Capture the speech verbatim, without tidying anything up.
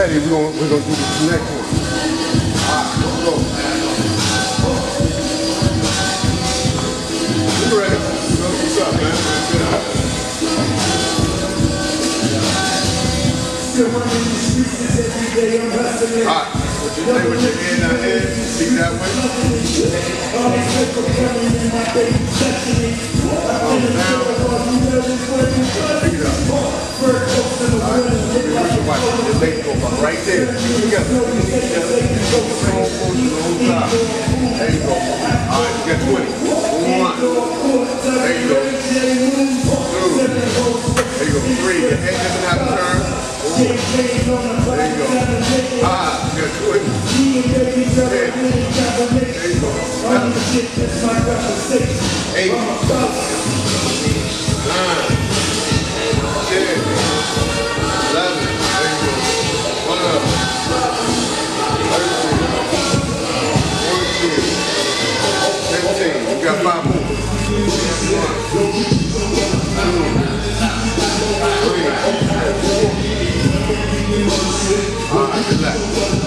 ready, we're gonna we're gonna do the next one. Alright, let's go. You ready? What's up, man? Alright, what you say with your hand out here? Speak that way. Arms down. Pick it up. Alright, watch it. Your legs go from right there. Together. Together. Strong motion the whole time. There you go. Alright, you got twenty. One. There you go. Two. There you go. Three. Your head doesn't have to turn. Four. There you go. Five. You got twenty. Six. There you go. Seven. Eight. Nine. Ten. Eleven. There you go. Twelve. Thirteen. Fourteen. Fifteen. You got five more. One. Two. Three. All right, relax.